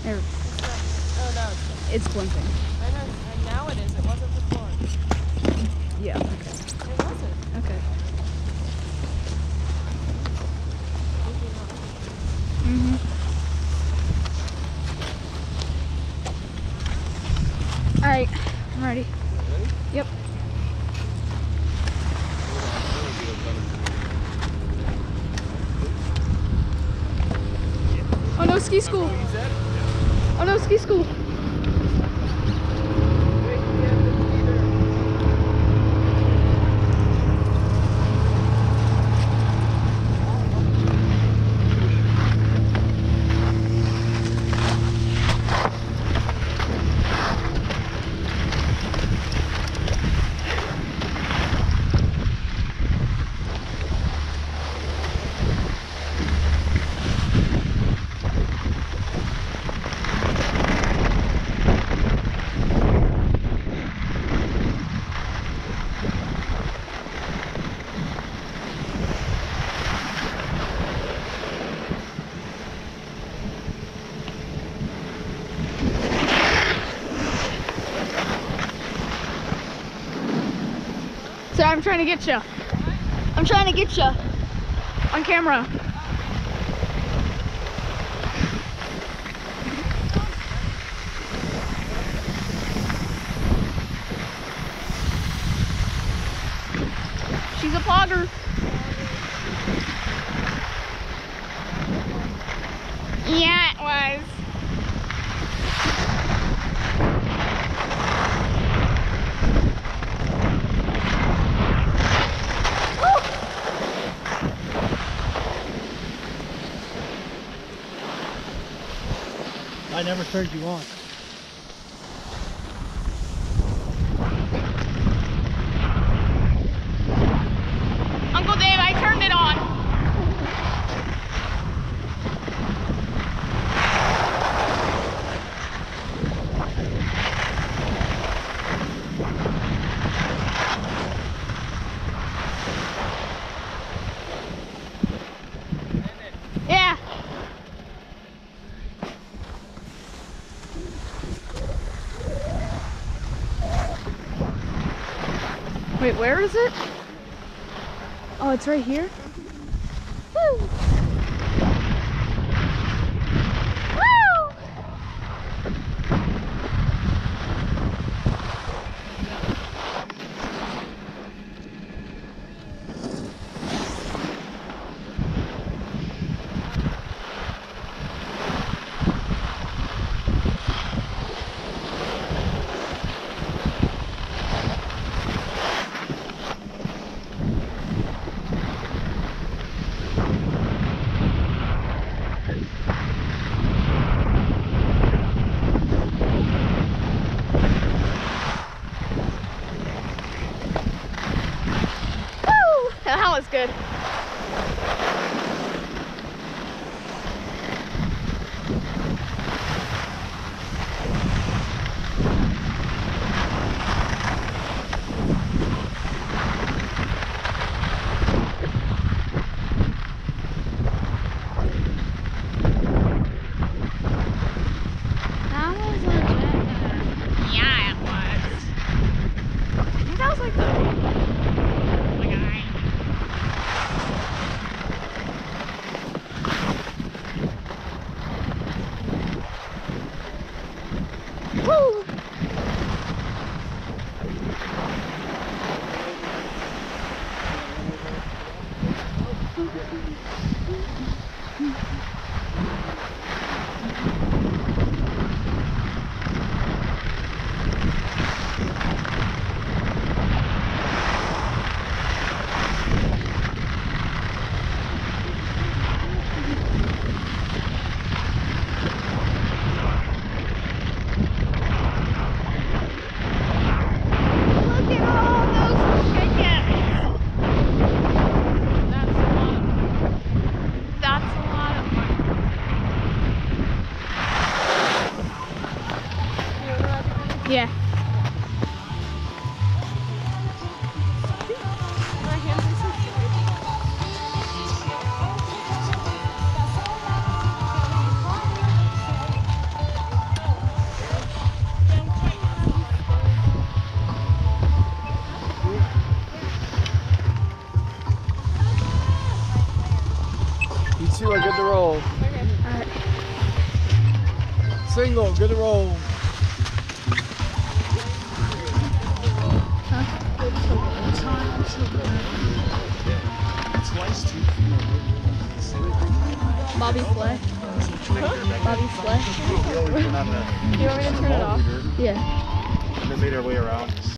There. Oh no, It's blinking. I know, and now it is. It wasn't before. Yeah. Okay. It wasn't. Okay. Maybe not. All right. I'm ready. Ready? Yep. Oh no, ski school. Oh no, ski school. So I'm trying to get you. I'm trying to get you on camera. She's a vlogger. Yeah, it was. I never turned you on. Uncle Dave, I turned it on. Yeah. Wait, where is it? Oh, it's right here? Woo! Woo! Woo! That was good. That was legit. Yeah, it was. I think that was like the guy. Woo! Look at all those chickens. That's a lot of money. Yeah. My hands are so sweaty. two are good to roll. Alright. Single, good to roll. Bobby Flay. Bobby Flay. You want me to turn it off? Yeah. And then made our way around.